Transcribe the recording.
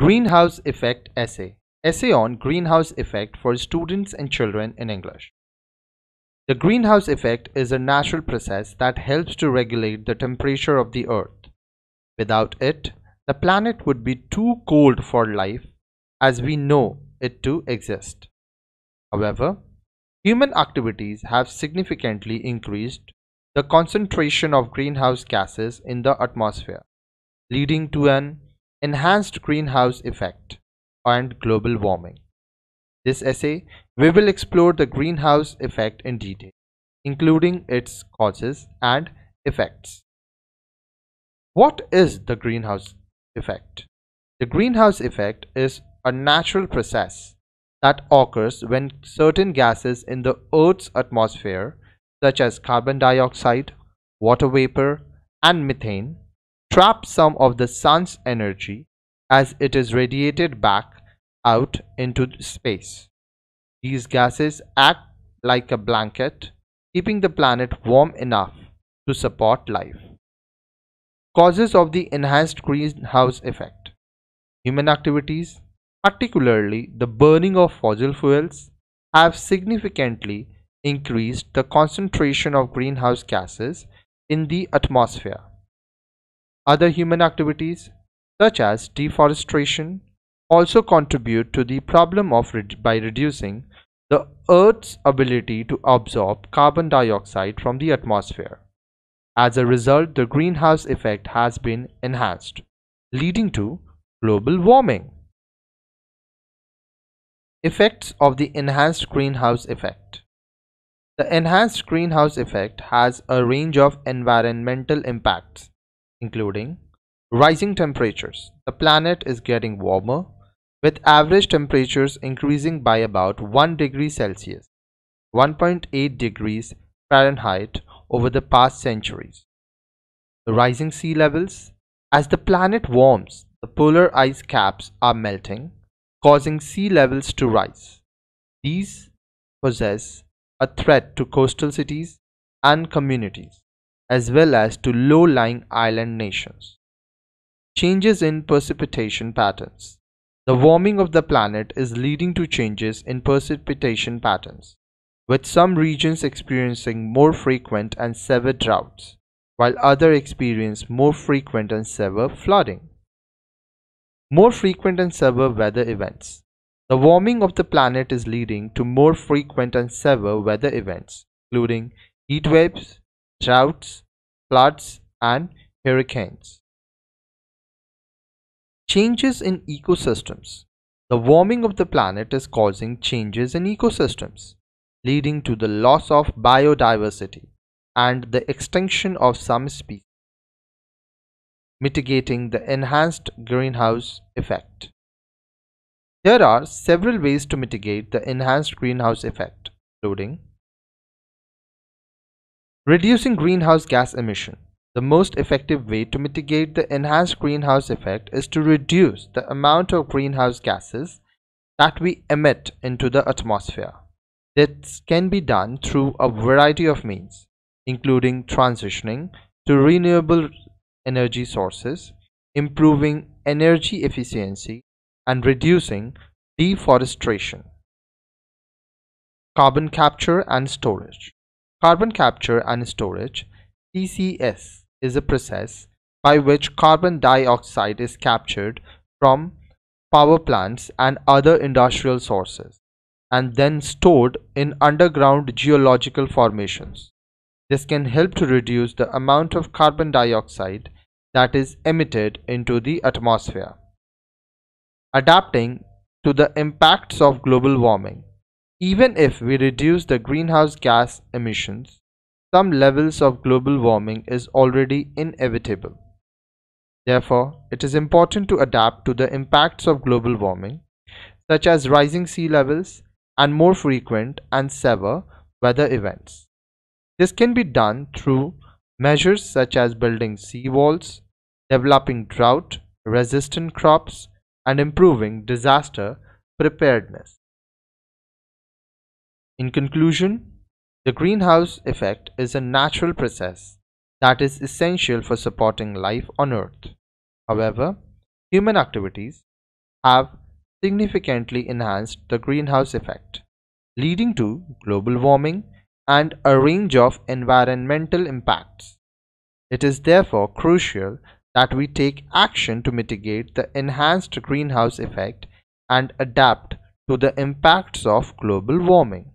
Greenhouse Effect Essay. Essay on Greenhouse Effect for Students and Children in English. The greenhouse effect is a natural process that helps to regulate the temperature of the Earth. Without it, the planet would be too cold for life as we know it to exist. However, human activities have significantly increased the concentration of greenhouse gases in the atmosphere, leading to an enhanced greenhouse effect and global warming. This essay, we will explore the greenhouse effect in detail, including its causes and effects. What is the greenhouse effect? The greenhouse effect is a natural process that occurs when certain gases in the Earth's atmosphere, such as carbon dioxide, water vapor, and methane, trap some of the sun's energy as it is radiated back out into space. These gases act like a blanket, keeping the planet warm enough to support life. Causes of the enhanced greenhouse effect. Human activities, particularly the burning of fossil fuels, have significantly increased the concentration of greenhouse gases in the atmosphere. Other human activities, such as deforestation, also contribute to the problem by reducing the Earth's ability to absorb carbon dioxide from the atmosphere. As a result, the greenhouse effect has been enhanced, leading to global warming. Effects of the enhanced greenhouse effect. The enhanced greenhouse effect has a range of environmental impacts, including rising temperatures. The planet is getting warmer, with average temperatures increasing by about 1 degree Celsius, 1.8 degrees Fahrenheit over the past centuries. Rising sea levels. As the planet warms, the polar ice caps are melting, causing sea levels to rise. These pose a threat to coastal cities and communities, as well as to low-lying island nations. Changes in precipitation patterns. The warming of the planet is leading to changes in precipitation patterns, with some regions experiencing more frequent and severe droughts, while others experience more frequent and severe flooding. More frequent and severe weather events. The warming of the planet is leading to more frequent and severe weather events, including heat waves, droughts, floods, and hurricanes. Changes in ecosystems. The warming of the planet is causing changes in ecosystems, leading to the loss of biodiversity and the extinction of some species. Mitigating the enhanced greenhouse effect. There are several ways to mitigate the enhanced greenhouse effect, including reducing greenhouse gas emission. The most effective way to mitigate the enhanced greenhouse effect is to reduce the amount of greenhouse gases that we emit into the atmosphere. This can be done through a variety of means, including transitioning to renewable energy sources, improving energy efficiency, and reducing deforestation. Carbon capture and storage. Carbon capture and storage, CCS, is a process by which carbon dioxide is captured from power plants and other industrial sources and then stored in underground geological formations. This can help to reduce the amount of carbon dioxide that is emitted into the atmosphere. Adapting to the impacts of global warming. Even if we reduce the greenhouse gas emissions, some levels of global warming is already inevitable. Therefore, it is important to adapt to the impacts of global warming, such as rising sea levels and more frequent and severe weather events. This can be done through measures such as building seawalls, developing drought-resistant crops, and improving disaster preparedness. In conclusion, the greenhouse effect is a natural process that is essential for supporting life on Earth. However, human activities, have significantly enhanced the greenhouse effect, leading to global warming and a range of environmental impacts. It is therefore crucial that we take action to mitigate the enhanced greenhouse effect and adapt to the impacts of global warming.